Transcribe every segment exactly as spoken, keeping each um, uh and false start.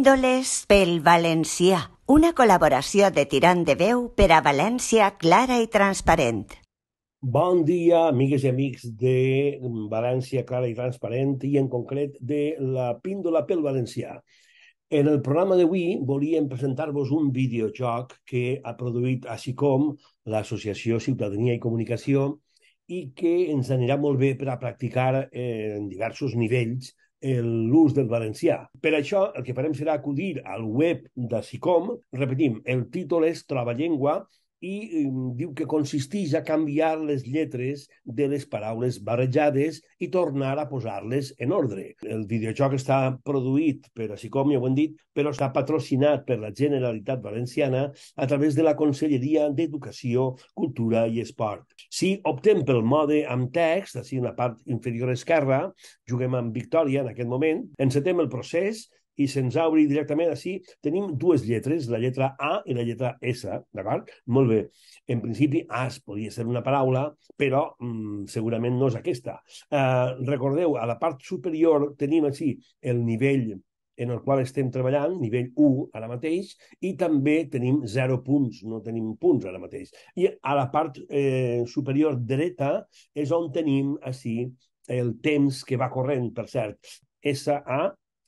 Píndoles pel valencià, una col·laboració de Tirant de Veu per a València clara i transparent. Bon dia, amigues i amics de València Clara i Transparent i en concret de la Píndola pel Valencià. En el programa d'avui volíem presentar-vos un videojoc que ha produït així com l'Associació Ciutadania i Comunicació i que ens anirà molt bé per a practicar eh, en diversos nivells l'ús del valencià. Per això el que farem serà acudir al web d'Assicom. Repetim, el títol és Troballengua i um, diu que consisteix a canviar les lletres de les paraules barrejades i tornar a posar-les en ordre. El videojoc està produït per Assicom, ja ho hem dit, però està patrocinat per la Generalitat Valenciana a través de la Conselleria d'Educació, Cultura i Esport. Si optem pel mode amb text, així en la part inferior esquerra, juguem amb victòria en aquest moment, encetem el procés i se'ns obri directament així. Tenim dues lletres, la lletra A i la lletra S, d'acord? Molt bé. En principi, as podria ser una paraula, però mm, segurament no és aquesta. Uh, recordeu, a la part superior tenim així el nivell en el qual estem treballant, nivell u ara mateix, i també tenim zero punts, no tenim punts ara mateix. I a la part eh, superior dreta és on tenim així el temps que va corrent, per cert. S A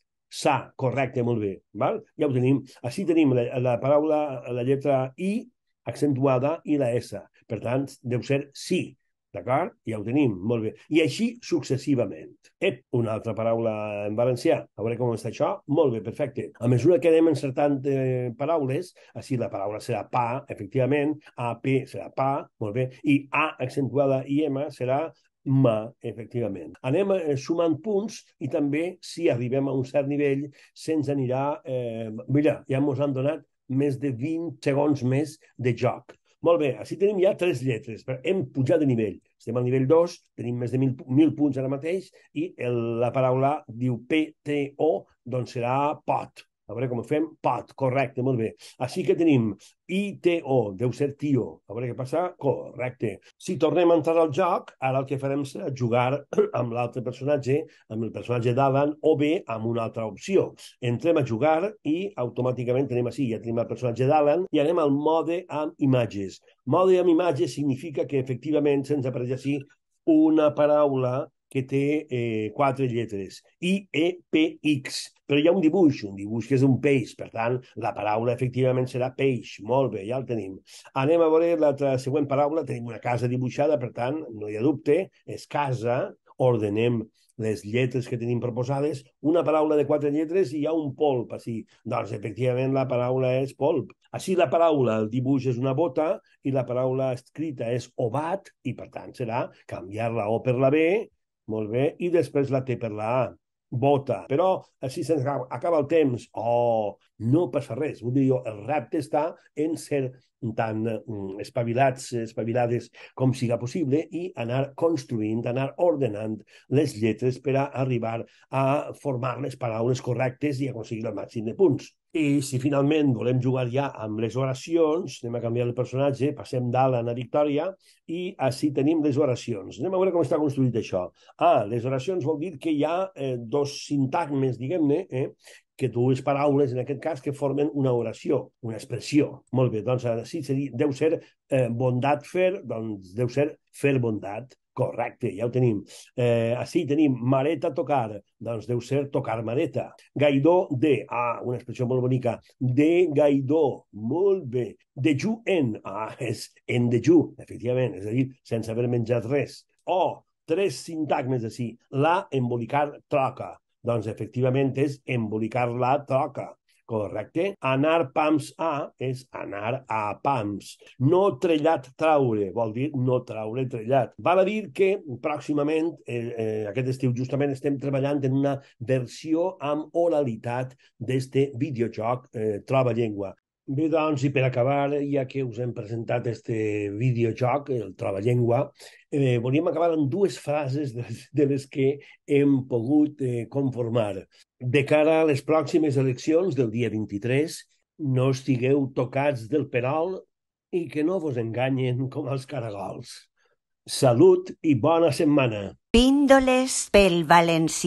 Sa, correcte, molt bé. Val? Ja ho tenim. Així tenim la, la paraula, la lletra I accentuada i la S. Per tant, deu ser sí. D'acord? Ja ho tenim. Molt bé. I així successivament. Ep, una altra paraula en valencià. A veure com està això. Molt bé, perfecte. A mesura que anem encertant eh, paraules, així la paraula serà pa, efectivament. A, P serà pa, molt bé. I A accentuada i M serà ma, efectivament. Anem eh, sumant punts i també, si arribem a un cert nivell, se'ns anirà... Eh, mira, ja ens han donat més de vint segons més de joc. Molt bé, així tenim ja tres lletres, però hem pujat de nivell. Estem al nivell dos, tenim més de mil, mil punts ara mateix, i el, la paraula diu P T O, doncs serà pot. A veure com ho fem. Pot, correcte, molt bé. Així que tenim I T O, deu ser tio. A veure què passa. Correcte. Si tornem a entrar al joc, ara el que farem serà jugar amb l'altre personatge, amb el personatge d'Alan, o bé amb una altra opció. Entrem a jugar i automàticament tenim així, ja tenim el personatge d'Alan, i anem al mode amb imatges. Mode amb imatges significa que efectivament se'ns apareix així una paraula que té eh, quatre lletres, I, E, P, X, però hi ha un dibuix, un dibuix que és un peix, per tant, la paraula efectivament serà peix. Molt bé, ja el tenim. Anem a veure la següent paraula, tenim una casa dibuixada, per tant, no hi ha dubte, és casa, ordenem les lletres que tenim proposades, una paraula de quatre lletres i hi ha un polp, així. Doncs, efectivament, la paraula és polp. Així la paraula, el dibuix és una bota i la paraula escrita és obat i, per tant, serà canviar la O per la B. Molt bé, i després la T per la A. Bota. Però així se'ns acaba, acaba el temps. Oh, no passa res. Vull dir jo, el repte està en ser tan mm, espavilats, espavilades com siga possible i anar construint, anar ordenant les lletres per a arribar a formar les paraules correctes i aconseguir el màxim de punts. I si finalment volem jugar ja amb les oracions, anem a canviar el personatge, passem d'Alan a Victòria i així tenim les oracions. Anem a veure com està construït això. Ah, les oracions vol dir que hi ha eh, dos sintagmes, diguem-ne, eh, que dues paraules, en aquest cas, que formen una oració, una expressió. Molt bé, doncs així seria, deu ser eh, bondat fer, doncs deu ser fer bondat. Correcte, ja ho tenim. Eh, així tenim mareta tocar, doncs deu ser tocar mareta. Gaidó de, ah, una expressió molt bonica. De gaidó, molt bé. Dejú en, ah, és en dejú, efectivament, és a dir, sense haver menjat res. O, tres sintagmes així. La, embolicar, troca. Doncs efectivament és embolicar la troca. Correcte. Anar pams a és anar a pams. No trellat traure, vol dir no traure trellat. Val a dir que pròximament, eh, eh, aquest estiu justament, estem treballant en una versió amb oralitat d'este videojoc eh, Troballengua. Bé, doncs, i per acabar, ja que us hem presentat este videojoc, el Troballengua, eh, volíem acabar amb dues frases de, de les que hem pogut eh, conformar. De cara a les pròximes eleccions del dia vint-i-tres, no estigueu tocats del perol i que no vos enganyen com els caragols. Salut i bona setmana. Píndoles pel valencià,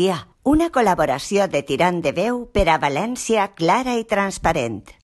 una col·laboració de Tirant de Veu per a València clara i transparent.